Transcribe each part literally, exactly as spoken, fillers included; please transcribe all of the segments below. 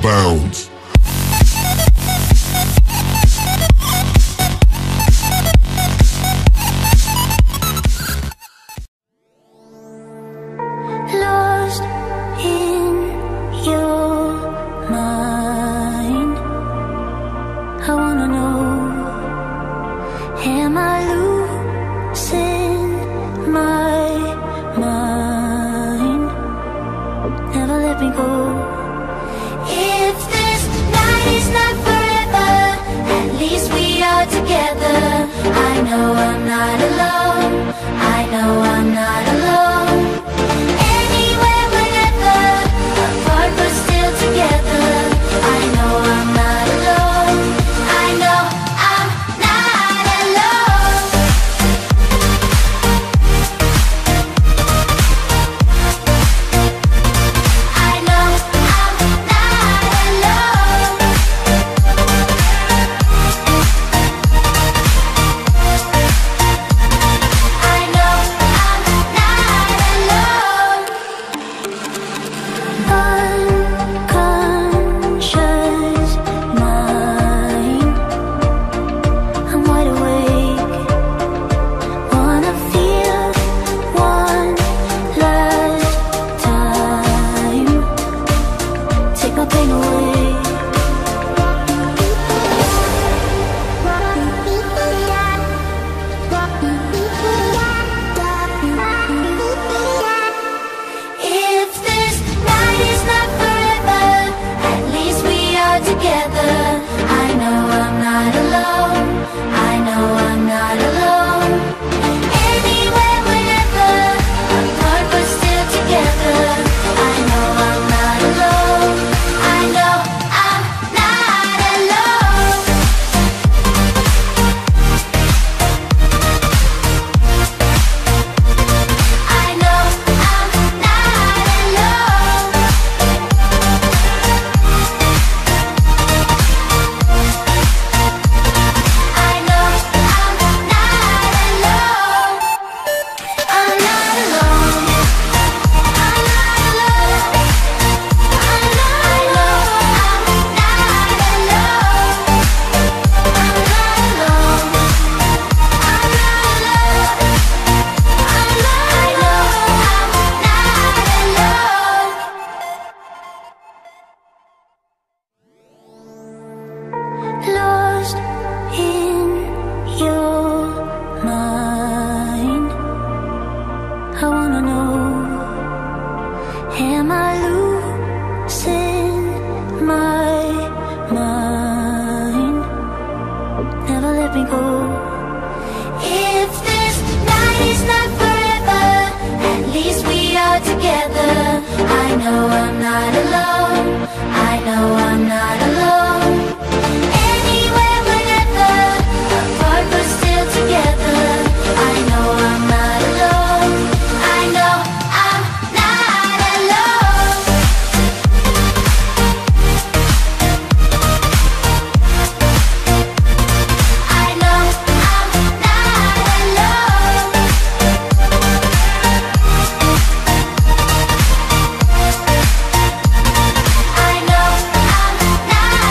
bounds. Lost in your mind, I wanna know, am I losing my mind? Never let me go. If this night is not forever, at least we are together. I know I'm not alone, I know I'm not alone. Anywhere, whenever, apart but still together. I know I'm not alone, I know I'm not alone. I know I'm not alone. I know I'm not alone. Unconscious mind, I'm wide awake. Wanna feel one last time. Take my pain away. If this night is not forever, at least we are together. I know I'm not alone, I know I'm not alone. Anywhere, whenever, apart but still together. I know I'm not alone, I know I'm not alone. I know I'm not alone. I know I'm not alone. I'm not alone. I'm not alone. I know I'm not alone. I'm not alone. I'm not alone. I know I'm not alone. Lost in your mind, I wanna know, am I losing my mind? Never let me go. If this night is not forever, at least we are together. I know I'm not alone, I know I'm not alone. Anywhere, whenever, apart but still together. I know I'm not alone, I know I'm not alone. I know I'm not alone. I know I'm not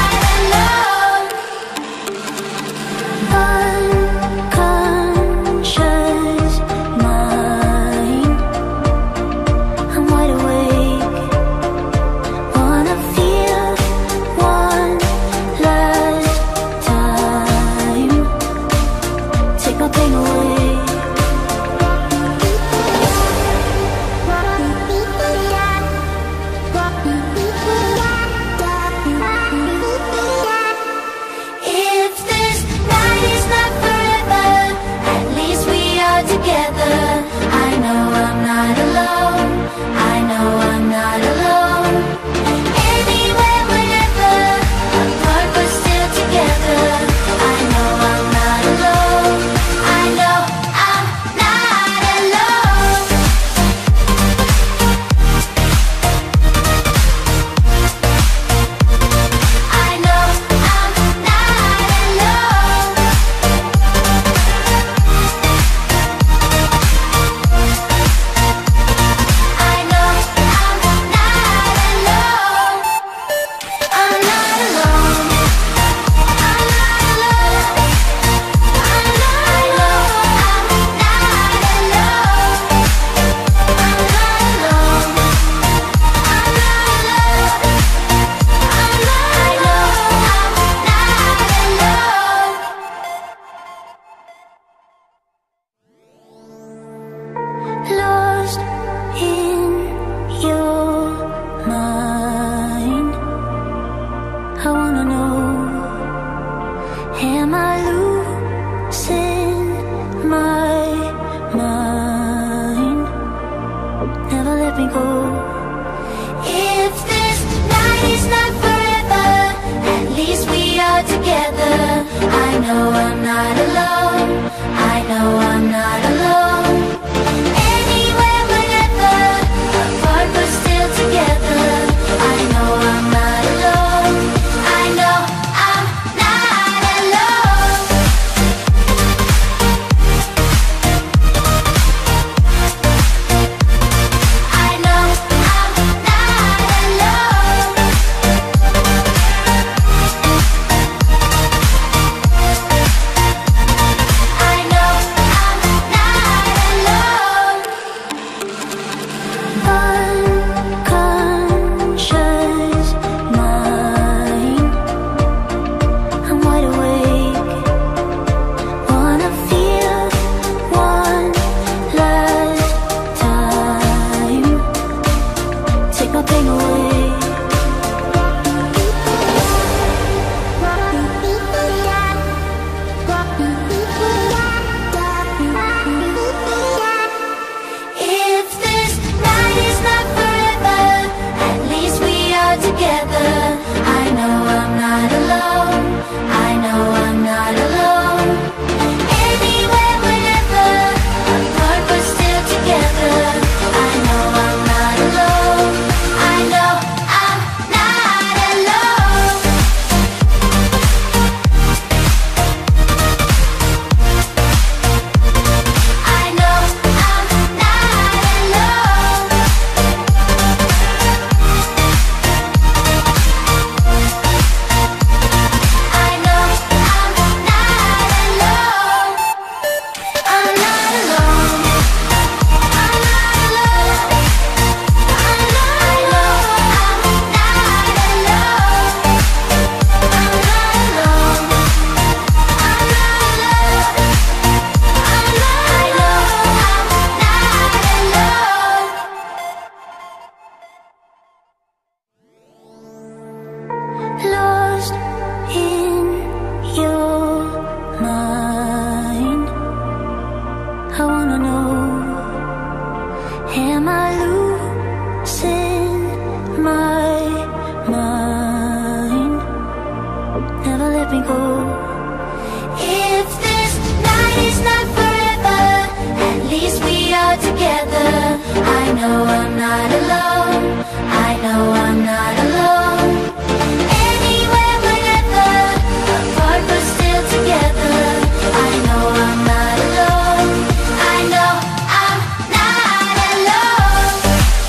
know I'm not alone. I know I'm not alone. Anywhere, whenever, apart but still together. I know I'm not alone. I know I'm not alone.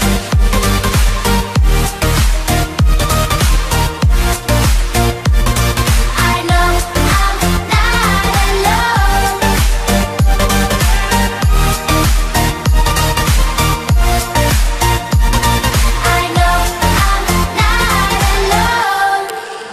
I know I'm not alone. I know I'm not alone.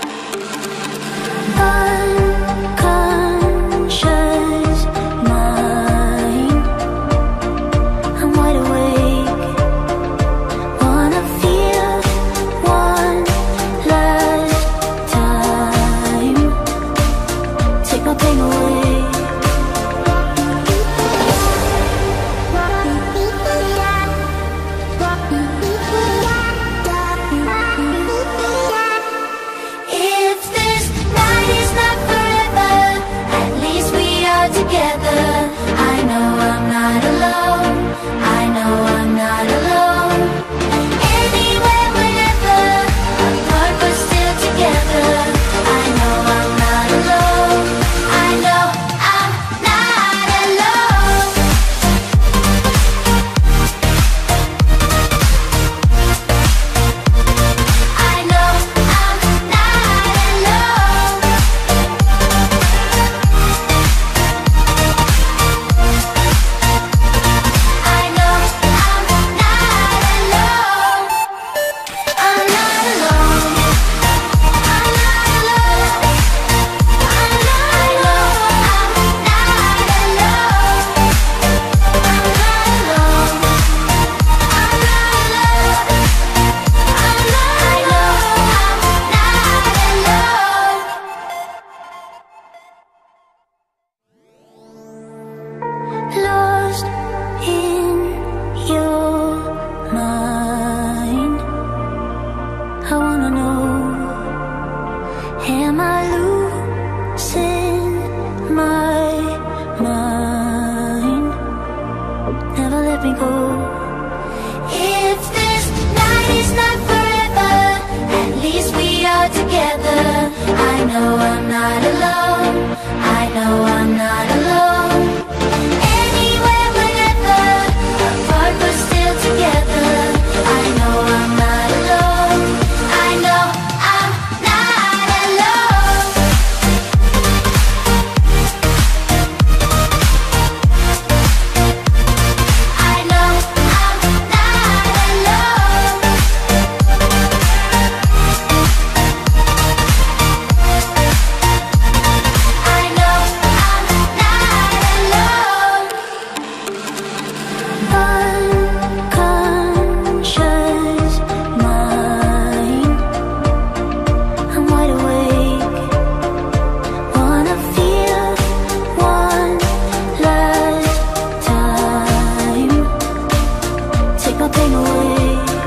Unconscious mind, I'm wide awake. Wanna feel one last time. Take my pain away. If this night is not forever, at least we are together. I know I'm not alone. I know I'm not alone. Anywhere, whenever, apart but still together. I know I'm not alone. I know I'm not alone. I know I'm not alone. I know I'm not alone. I'm not alone. I'm not alone. I know I'm not alone. I'm not alone. I'm not alone. I'm not I know I'm not alone. Lost in your mind, I wanna know, am I losing my mind? Never let me go. If this night is not forever, at least we are together. I know I'm not alone. I know I'm not alone. Anywhere, whenever, apart but still together. I know I'm not alone. I know I'm not alone. I know I'm not alone. I know I'm not alone. Unconscious mind, I'm wide awake. Wanna feel one last time. Take my pain away.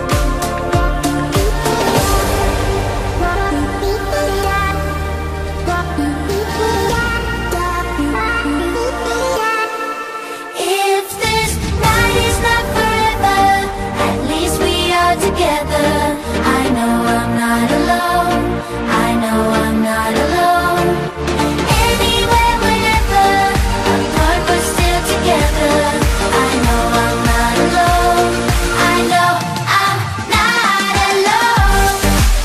If this night is not forever, at least we are together. I know I'm not alone. I know I'm not alone. Anywhere, whenever, apart but still together. I know I'm not alone. I know I'm not alone.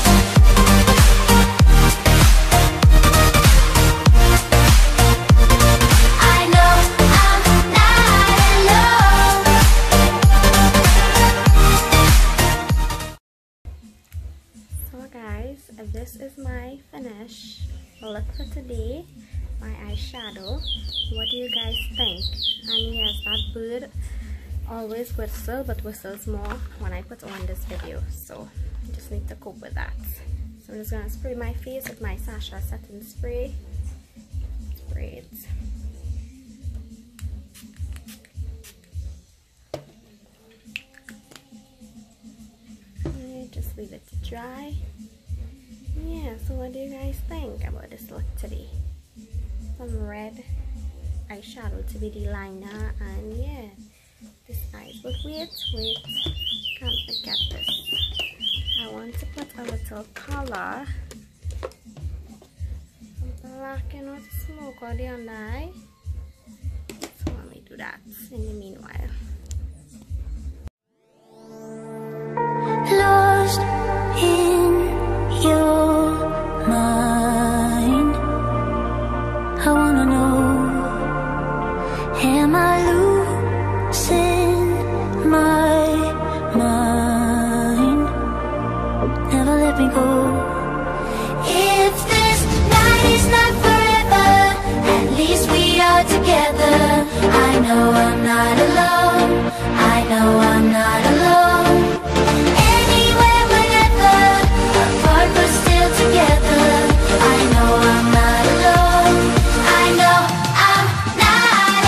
I know I'm not alone. So guys, this is my finish look for today, my eyeshadow. What do you guys think? And yes, that bird always whistle, but whistles more when I put on this video, so I just need to cope with that. So I'm just gonna spray my face with my Sasha setting spray. Spray it. And just leave it to dry. Yeah, so what do you guys think about this look today? Some red eyeshadow to be the liner, and yeah, this guys. But wait, wait, can't forget this. I want to put a little color. Some black, you know, to smoke out the under eye. So let me do that in the meanwhile. Lost in your mind, I wanna know, am I losing my mind? Never let me go. If this night is not forever, at least we are together. I know I'm not alone, I know I'm not alone. Anywhere, whenever, apart but still together. I know I'm not alone, I know I'm not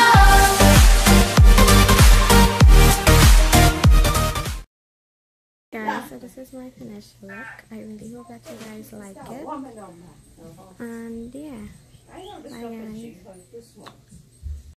alone. Guys, so this is my finished look. I really hope that you guys like it. And yeah, bye guys.